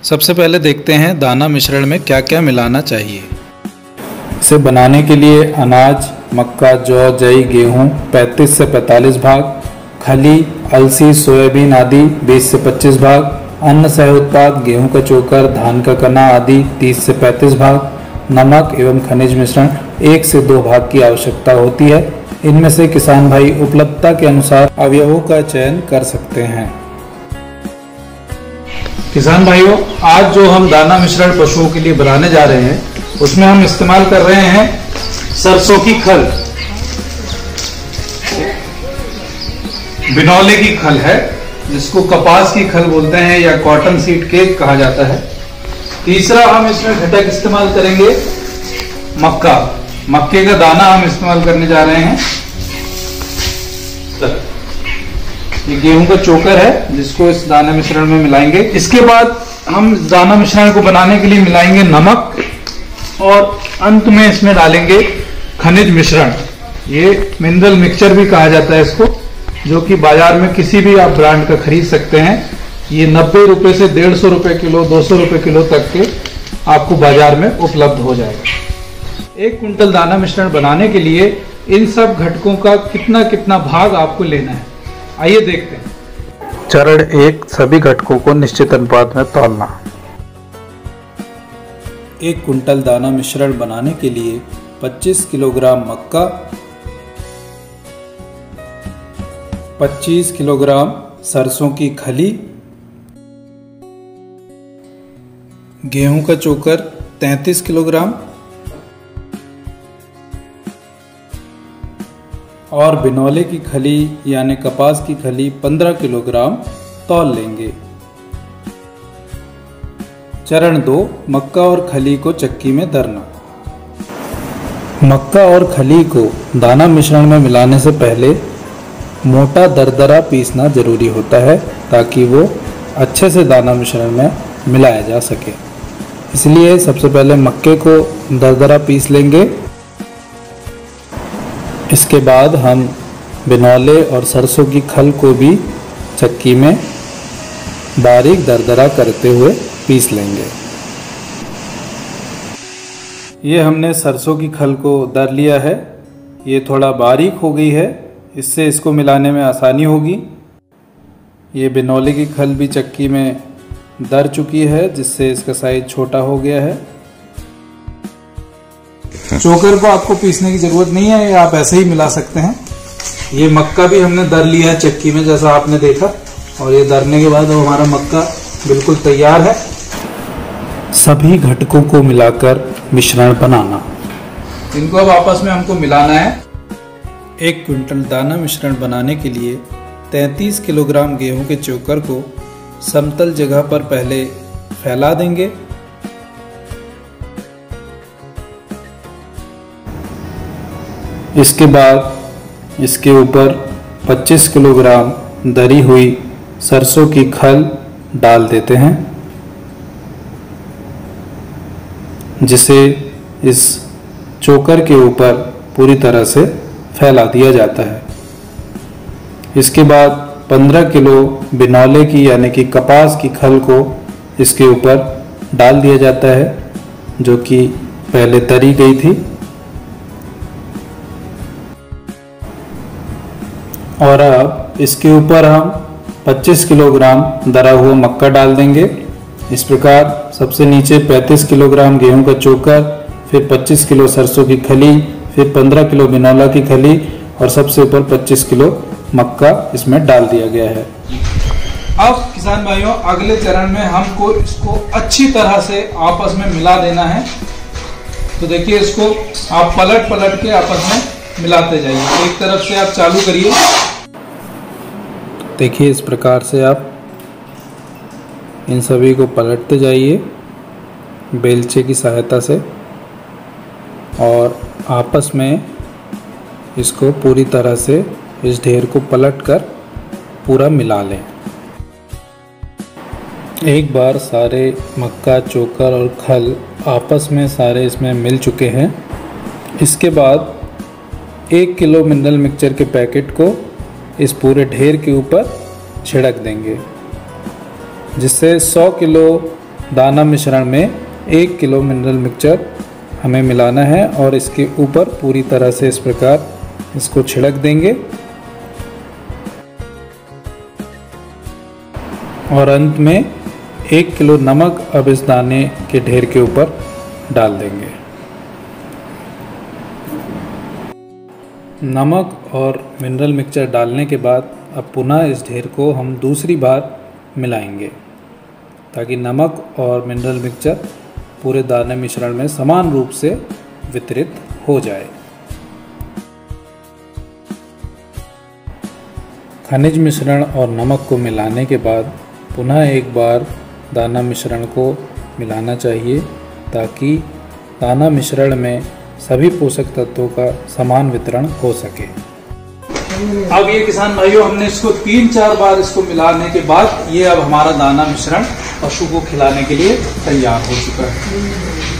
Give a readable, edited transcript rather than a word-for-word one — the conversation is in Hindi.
सबसे पहले देखते हैं दाना मिश्रण में क्या क्या मिलाना चाहिए। इसे बनाने के लिए अनाज मक्का, जौ, जई, गेहूँ 35 से 45 भाग, खली, अलसी, सोयाबीन आदि 20 से 25 भाग, अन्न सह उत्पाद गेहूं का चोकर, धान का कना आदि 30 से 35 भाग, नमक एवं खनिज मिश्रण 1 से 2 भाग की आवश्यकता होती है। इनमें से किसान भाई उपलब्धता के अनुसार अवयवों का चयन कर सकते हैं। किसान भाइयों, आज जो हम दाना मिश्रण पशुओं के लिए बनाने जा रहे हैं उसमें हम इस्तेमाल कर रहे हैं सरसों की खल। बिनौले की खल है जिसको कपास की खल बोलते हैं या कॉटन सीड केक कहा जाता है। तीसरा हम इसमें घटक इस्तेमाल करेंगे मक्का। मक्के का दाना हम इस्तेमाल करने जा रहे हैं। ये गेहूं का चोकर है जिसको इस दाना मिश्रण में मिलाएंगे। इसके बाद हम दाना मिश्रण को बनाने के लिए मिलाएंगे नमक और अंत में इसमें डालेंगे खनिज मिश्रण। ये मिनरल मिक्सचर भी कहा जाता है इसको, जो कि बाजार में किसी भी आप ब्रांड का खरीद सकते हैं। ये 90 रुपए से 150 रुपए किलो, 200 रुपए किलो तक के आपको बाजार में उपलब्ध हो जाएगा। 1 कुंटल दाना मिश्रण बनाने के लिए इन सब घटकों का कितना कितना भाग आपको लेना है, आइए देखते हैं। चरण 1, सभी घटकों को निश्चित अनुपात में तौलना। 1 कुंटल दाना मिश्रण बनाने के लिए 25 किलोग्राम मक्का, 25 किलोग्राम सरसों की खली, गेहूं का चोकर 33 किलोग्राम और बिनौले की खली यानी कपास की खली 15 किलोग्राम तौल लेंगे। चरण 2, मक्का और खली को चक्की में दरना। मक्का और खली को दाना मिश्रण में मिलाने से पहले मोटा दरदरा पीसना जरूरी होता है ताकि वो अच्छे से दाना मिश्रण में मिलाया जा सके। इसलिए सबसे पहले मक्के को दरदरा पीस लेंगे। इसके बाद हम बिनौले और सरसों की खल को भी चक्की में बारीक दरदरा करते हुए पीस लेंगे। ये हमने सरसों की खल को दर लिया है। ये थोड़ा बारीक हो गई है, इससे इसको मिलाने में आसानी होगी। ये बिनौले की खल भी चक्की में दर चुकी है जिससे इसका साइज छोटा हो गया है। चोकर को आपको पीसने की जरूरत नहीं है, ये आप ऐसे ही मिला सकते हैं। ये मक्का भी हमने दर लिया है चक्की में जैसा आपने देखा, और ये दरने के बाद हमारा मक्का बिल्कुल तैयार है। सभी घटकों को मिलाकर मिश्रण बनाना। इनको अब आपस में हमको मिलाना है। 1 क्विंटल दाना मिश्रण बनाने के लिए 33 किलोग्राम गेहूं के चोकर को समतल जगह पर पहले फैला देंगे। इसके बाद इसके ऊपर 25 किलोग्राम दरी हुई सरसों की खल डाल देते हैं, जिसे इस चोकर के ऊपर पूरी तरह से फैला दिया जाता है। इसके बाद 15 किलो बिनौले की यानी कि कपास की खल को इसके ऊपर डाल दिया जाता है, जो कि पहले तरी गई थी। और अब इसके ऊपर हम 25 किलोग्राम दरा हुआ मक्का डाल देंगे। इस प्रकार सबसे नीचे 35 किलोग्राम गेहूं का चोकर, फिर 25 किलो सरसों की खली, फिर 15 किलो बिनौला की खली और सबसे ऊपर 25 किलो मक्का इसमें डाल दिया गया है। अब किसान भाइयों, अगले चरण में हमको इसको अच्छी तरह से आपस में मिला देना है। तो देखिए, इसको आप पलट पलट के आपस में मिलाते जाइए। एक तरफ से आप चालू करिए। देखिए, इस प्रकार से आप इन सभी को पलटते जाइए बेलचे की सहायता से और आपस में इसको पूरी तरह से इस ढेर को पलटकर पूरा मिला लें। एक बार सारे मक्का, चोकर और खल आपस में सारे इसमें मिल चुके हैं। इसके बाद 1 किलो मिनरल मिक्सचर के पैकेट को इस पूरे ढेर के ऊपर छिड़क देंगे, जिससे 100 किलो दाना मिश्रण में 1 किलो मिनरल मिक्सचर हमें मिलाना है और इसके ऊपर पूरी तरह से इस प्रकार इसको छिड़क देंगे और अंत में 1 किलो नमक अब इस दाने के ढेर के ऊपर डाल देंगे। नमक और मिनरल मिक्सचर डालने के बाद अब पुनः इस ढेर को हम दूसरी बार मिलाएंगे ताकि नमक और मिनरल मिक्सचर पूरे दाने मिश्रण में समान रूप से वितरित हो जाए। खनिज मिश्रण और नमक को मिलाने के बाद पुनः एक बार दाना मिश्रण को मिलाना चाहिए ताकि दाना मिश्रण में सभी पोषक तत्वों का समान वितरण हो सके। अब ये किसान भाइयों, हमने इसको 3-4 बार इसको मिलाने के बाद ये अब हमारा दाना मिश्रण पशु को खिलाने के लिए तैयार हो चुका है।